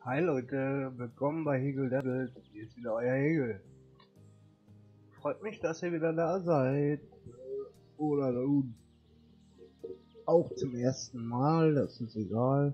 Hi Leute, willkommen bei Hegel Devils. Hier ist wieder euer Hegel. Freut mich, dass ihr wieder da seid. Oder nun auch zum ersten Mal, das ist egal.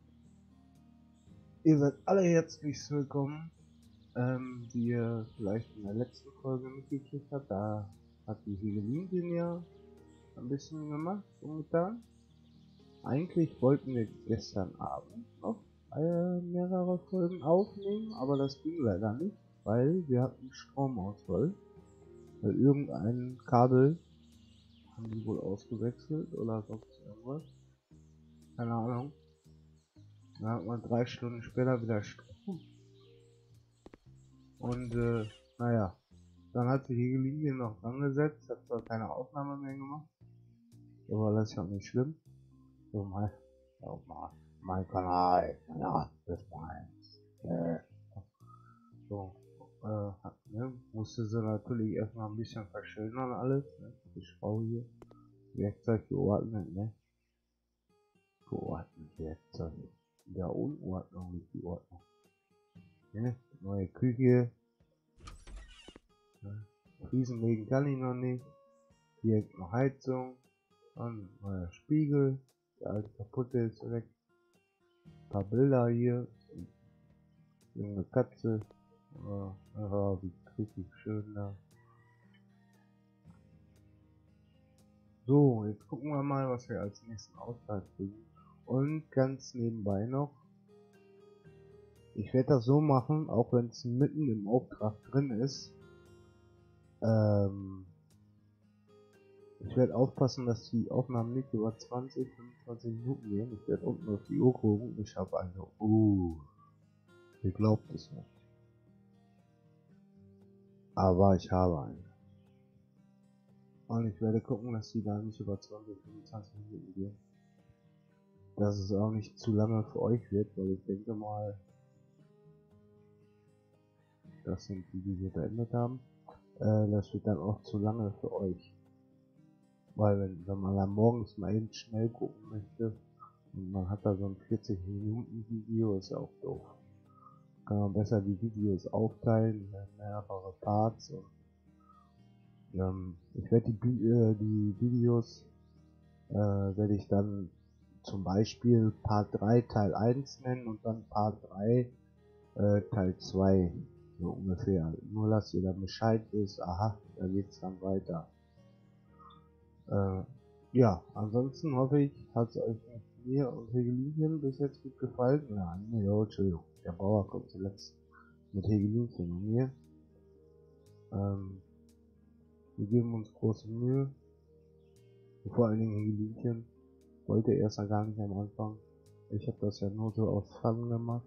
Ihr seid alle herzlich willkommen. Wie ihr vielleicht in der letzten Folge mitgekriegt habt, da hat die Hegelin ja ein bisschen gemacht und getan. Eigentlich wollten wir gestern Abend noch mehrere Folgen aufnehmen, aber das ging leider nicht, weil wir hatten Stromausfall. Weil irgendein Kabel haben die wohl ausgewechselt oder sonst irgendwas. Keine Ahnung. Dann hat man 3 Stunden später wieder Strom. Und naja, dann hat sich die Linie noch dran gesetzt, hat zwar keine Aufnahme mehr gemacht, aber das ist ja auch nicht schlimm. So, mein Kanal, ja, das ist meins. So, musste sie natürlich erstmal ein bisschen verschönern alles, ne? Die Frau hier. Werkzeug geordnet, ne? Geordnet Werkzeug. In der Unordnung nicht die Ordnung. Ne? Neue Küche. Ne? Fliesen legen kann ich noch nicht. Hier hängt noch Heizung. Dann neuer Spiegel. Der alte kaputte ist weg. Ein paar Bilder hier. Eine Katze. Ja, wie richtig schön da. So, jetzt gucken wir mal, was wir als nächsten Auftrag kriegen. Und ganz nebenbei noch, ich werde das so machen, auch wenn es mitten im Auftrag drin ist. Ich werde aufpassen, dass die Aufnahmen nicht über 20, 25 Minuten gehen. Ich werde unten auf die Uhr gucken. Ich habe eine. Ihr glaubt es nicht. Aber ich habe eine. Und ich werde gucken, dass die da nicht über 20, 25 Minuten gehen. Dass es auch nicht zu lange für euch wird, weil ich denke mal, das sind die, die wir beendet haben. Das wird dann auch zu lange für euch. Weil wenn man dann morgens mal eben schnell gucken möchte und man hat da so ein 40 Minuten Video, ist ja auch doof. Kann man besser die Videos aufteilen in mehrere Parts. Und, ich werde die Videos werde ich dann zum Beispiel Part 3 Teil 1 nennen und dann Part 3 Teil 2, so ungefähr. Nur dass ihr dann Bescheid wisst, aha, da geht's dann weiter. Ja, ansonsten hoffe ich, hat es euch mit mir und Hegelinchen bis jetzt gut gefallen. Ja, Entschuldigung, der Bauer kommt zuletzt mit Hegelinchen und mir. Wir geben uns große Mühe. Und vor allen Dingen Hegelinchen wollte erst mal gar nicht am Anfang. Ich habe das ja nur so aus Fun gemacht.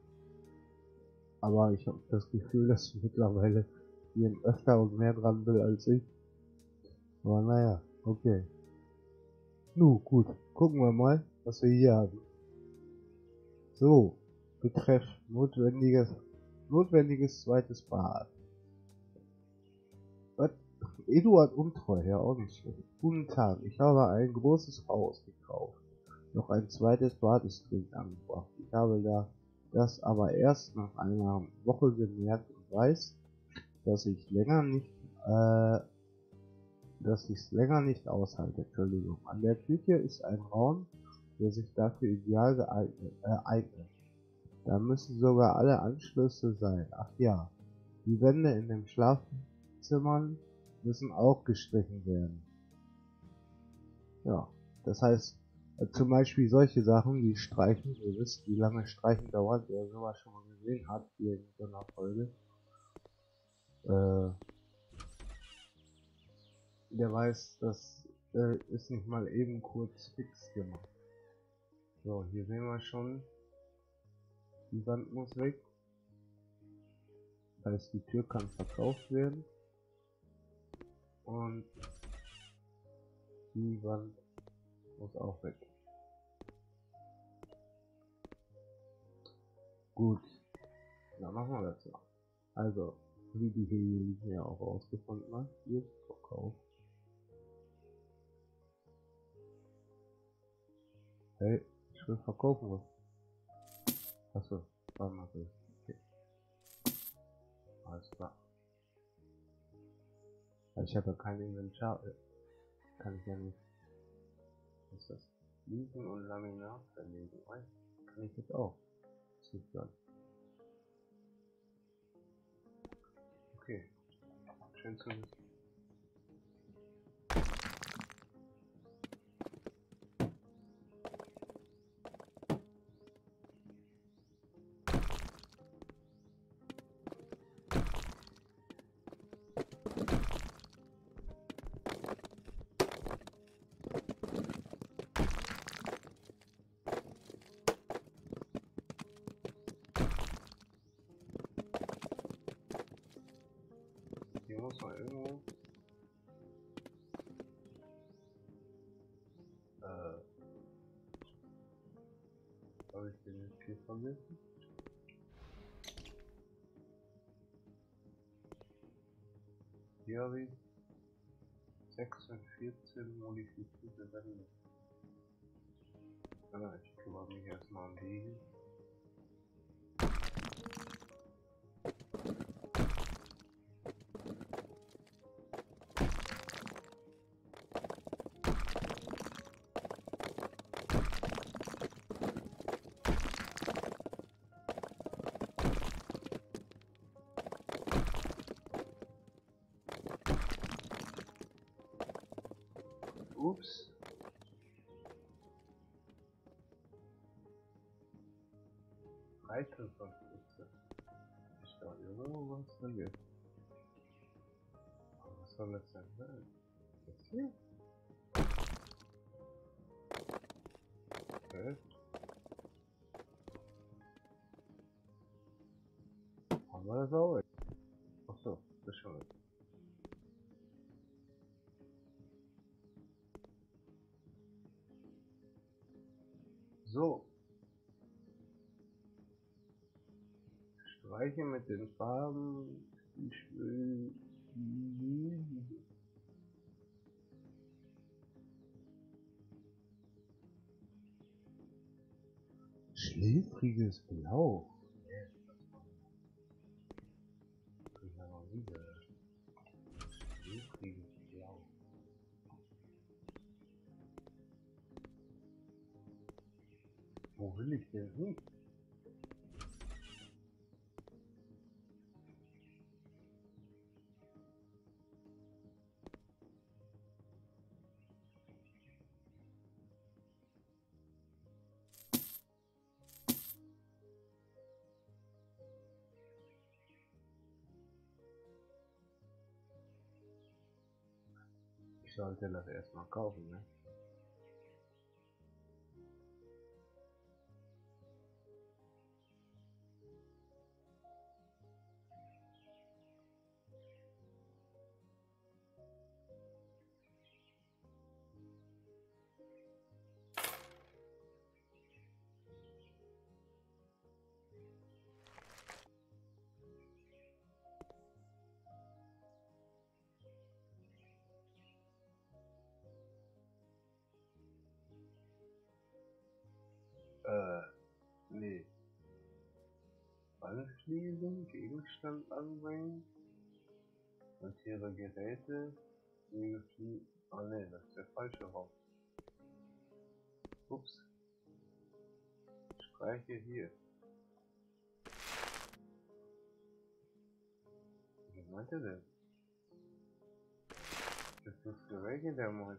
Aber ich habe das Gefühl, dass sie mittlerweile hier öfter und mehr dran will als ich. Aber naja, okay. Gut, gucken wir mal, was wir hier haben. So, betreff notwendiges zweites Bad. Was? Eduard Untreu, ja auch nicht schlecht. Guten Tag, ich habe ein großes Haus gekauft. Noch ein zweites Bad ist dringend angebracht. Ich habe das aber erst nach einer Woche gemerkt und weiß, dass ich es länger nicht aushalte. Entschuldigung. An der Küche ist ein Raum, der sich dafür ideal eignet. Da müssen sogar alle Anschlüsse sein. Ach ja, die Wände in den Schlafzimmern müssen auch gestrichen werden. Ja, das heißt, zum Beispiel solche Sachen wie Streichen. Ihr wisst, wie lange Streichen dauert, wer sowas schon mal gesehen hat, hier in so einer Folge. Der weiß, das ist nicht mal eben kurz fix gemacht. So, hier sehen wir schon, die Wand muss weg. Das heißt, die Tür kann verkauft werden. Und die Wand muss auch weg. Gut, dann machen wir das noch. Also, wie die hier ja auch ausgefunden hat, hier ist Verkauf. Hey, ich will verkaufen was. Achso, Zweimal durch. Okay. Alles klar. Ich habe ja kein Inventar. Kann ich ja nicht. Was ist das? Fliegen und Laminat verlegen. Kann ich jetzt auch. Zustand. Okay. Schön zu wissen. Hier muss man irgendwo habe ich den jetzt hier vergessen? Hier habe ich 46 modifizierte Wände. Ich kümmere mich erstmal um die. Ups. Reiterkonstrukte. Ich da irgendwo was vergessen. Aber was soll das denn sein? Das hier? Okay. Haben wir das auch? Achso, das schon. So. Streiche mit den Farben. Ich will. Schläfriges Blau. Das hab ich ja noch nie gehört. Schläfriges Blau. Wo will ich denn hin? Ich sollte das erstmal kaufen, ne? Nee. Anschließen, Gegenstand anbringen, montiere Geräte, ah ne, das ist der falsche Raum. Ups. Streiche hier. Wie meint er denn? Das ist für welche der meint?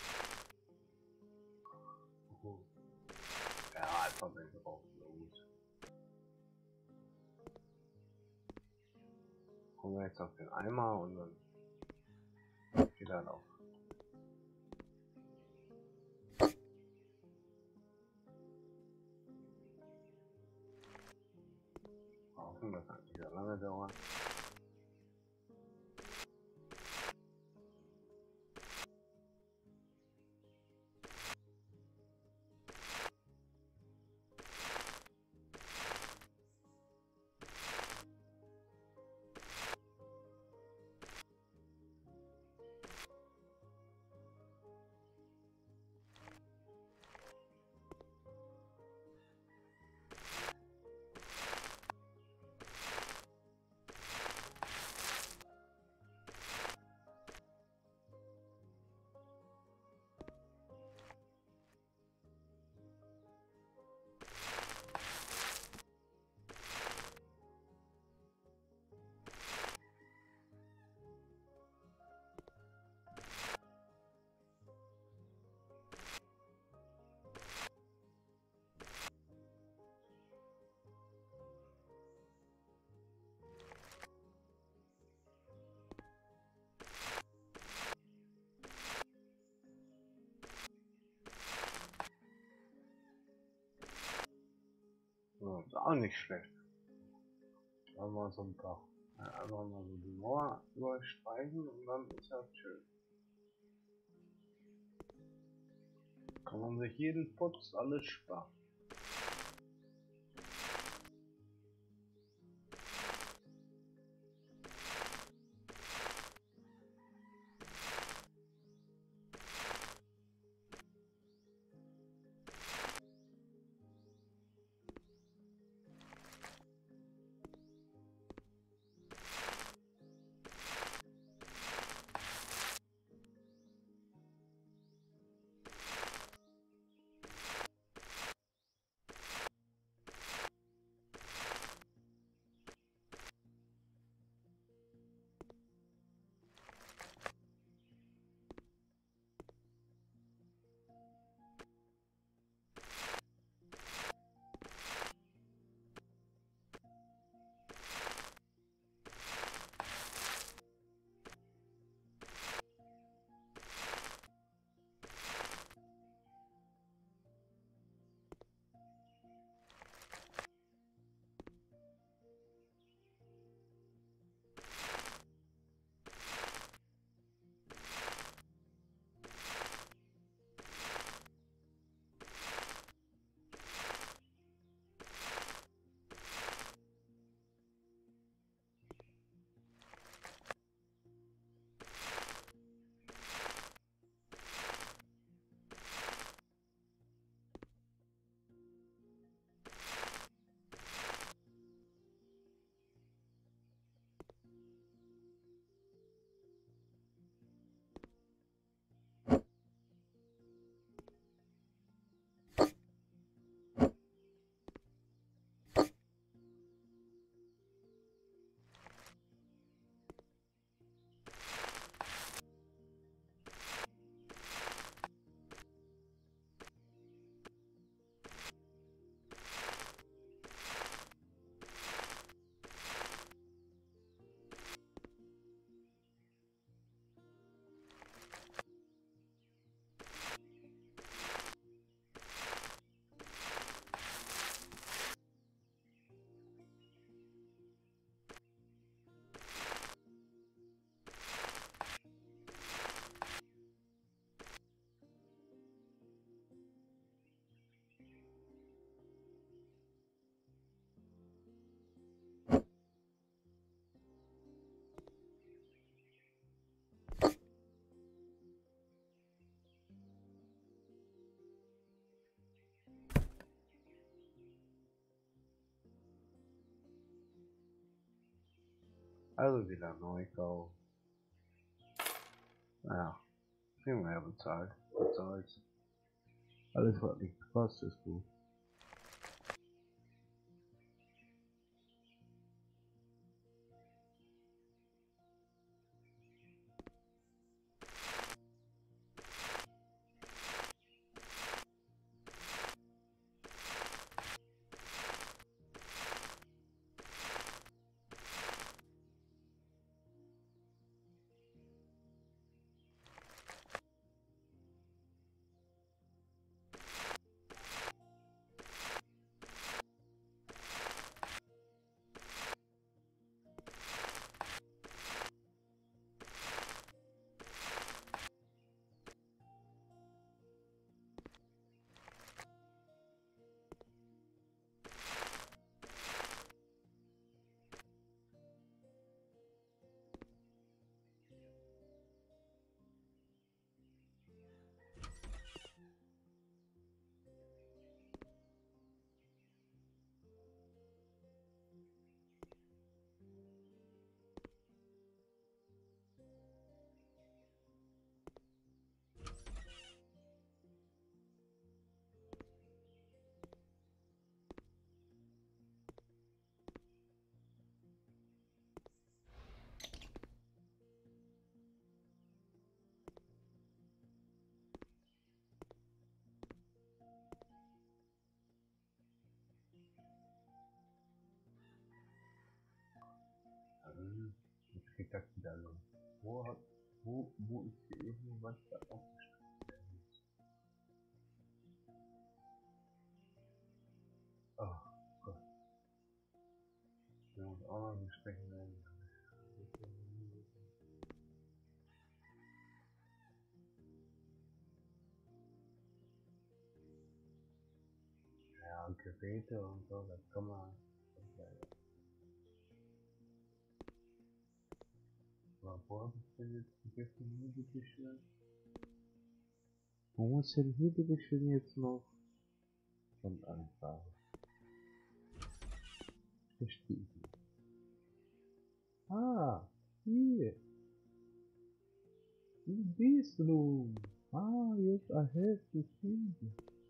Ja, einfach mal drauf los. Kommen wir jetzt auf den Eimer und dann geht er auf. Hoffen, das kann nicht sehr lange dauern. Ja, ist auch nicht schlecht. Da mal so ein paar. Einfach mal so die Mauer überstreichen und dann ist das schön. Kann man sich jeden Putz alles sparen. Also wieder Neukau. Naja, viel mehr bezahlt. Was soll's. Alles was nichts kostet ist gut. Jetzt geht das wieder los. Wo ist hier irgendwas da aufgeschrieben werden muss? Oh Gott. Oh, wir stecken da nicht. Ja, Geräte und so, das kann man. Aber wo hab ich denn jetzt vergessen, hier bitte schön? Wo ist denn hier bitte schön jetzt noch? Und Anfrage. Verstehe ich nicht. Ah, hier. In this room. Ah, yes, I have to see this.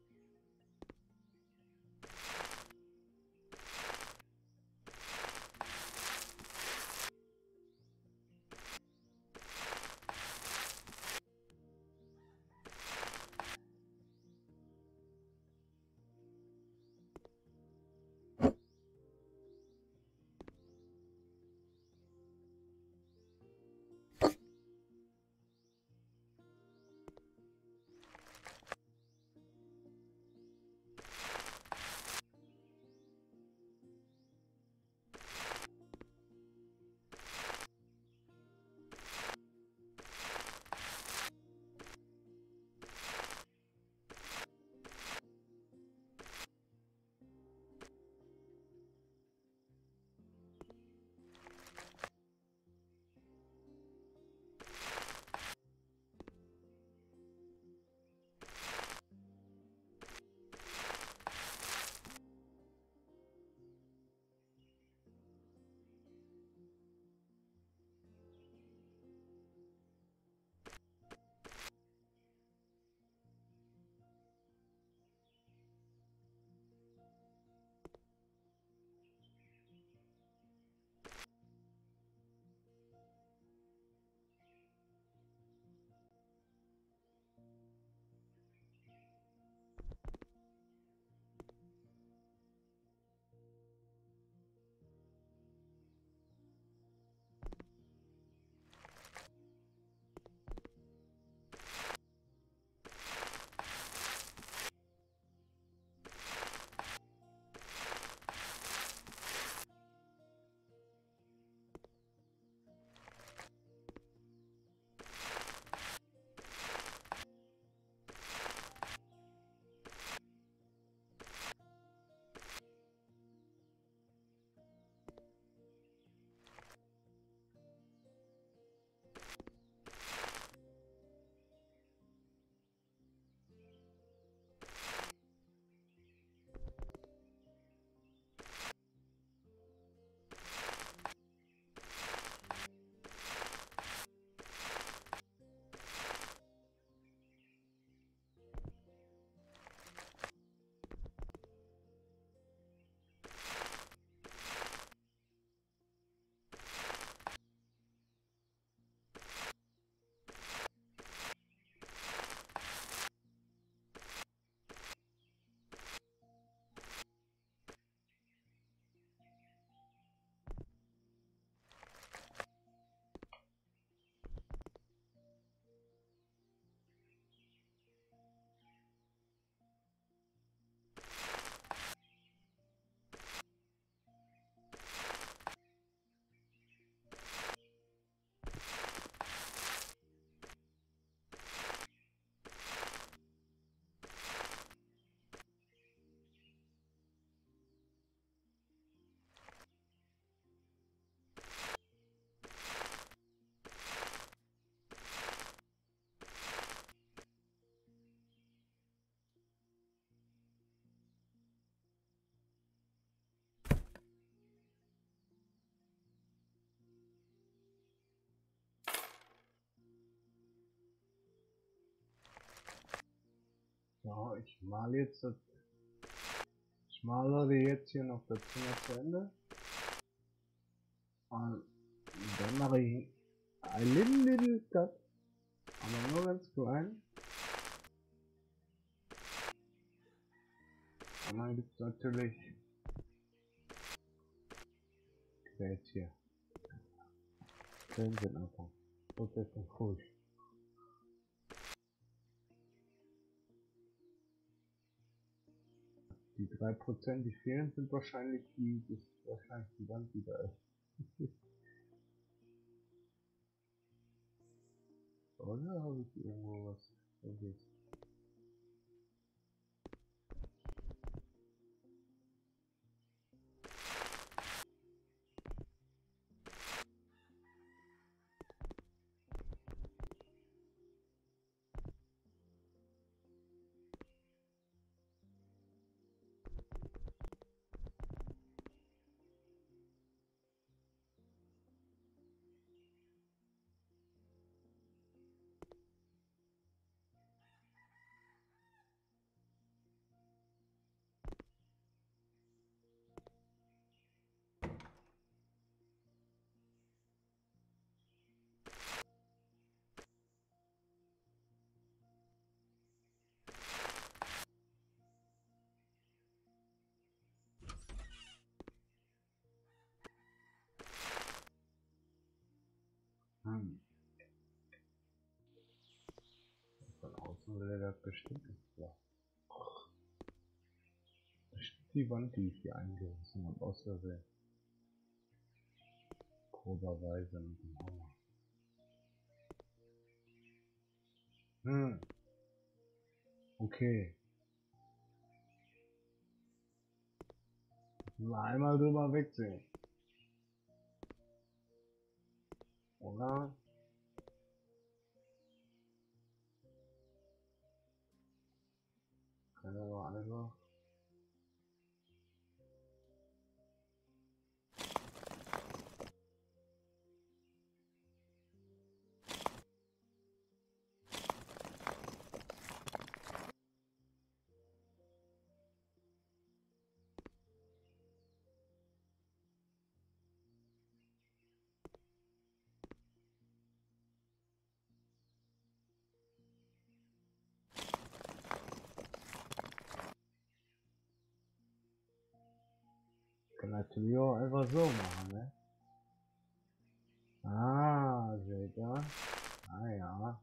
So, ich malere jetzt hier noch das Zimmer zu Ende. Und dann mache ich ein little cut, aber nur ganz klein. Und dann gibt es natürlich jetzt hier. Fernsehen einfach. Und das ist cool. Die 3%, die fehlen, sind wahrscheinlich die Wand wieder ist. Oder habe ich irgendwo was vergessen? Hm. Von außen will er das bestimmt nicht klar. Bestimmt die Wand, die ich hier eingerissen habe, aus Versehen. Proberweise mit dem Hammer. Okay. Mal einmal drüber wegsehen. Oder? Kann aber einfach. Kann natürlich auch einfach so machen, ne? Ah, seht ihr? Ah ja.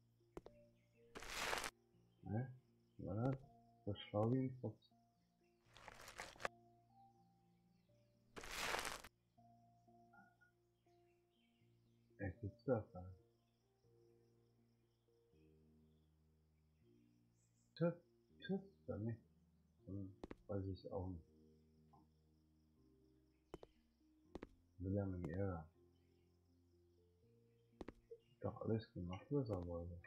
Ne? War das? Das schlau wie ein Fuchs. Echt ist das dann? Tüff, tüff, dann nicht. Dann weiß ich auch nicht. Will er mich ärgern. Doch alles gemacht, was er wollte.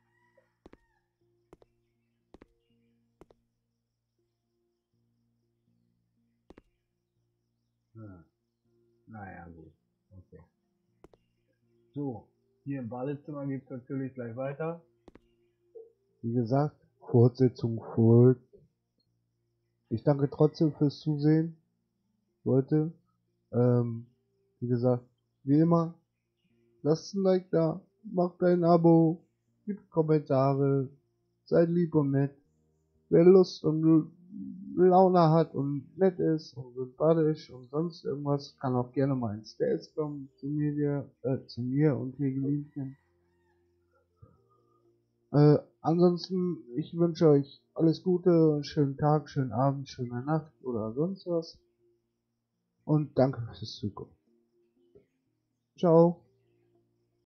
Hm. Naja, gut. Okay. So, hier im Badezimmer geht es natürlich gleich weiter. Wie gesagt, Fortsetzung folgt. Ich danke trotzdem fürs Zusehen, Leute. Wie gesagt, wie immer, lasst ein Like da, macht ein Abo, gibt Kommentare, seid lieb und nett. Wer Lust und Laune hat und nett ist und sympathisch und sonst irgendwas, kann auch gerne mal ins Stairs kommen, zu mir und Hegelinchen. Ansonsten, ich wünsche euch alles Gute, schönen Tag, schönen Abend, schöne Nacht oder sonst was. Und danke fürs Zugucken. Ciao.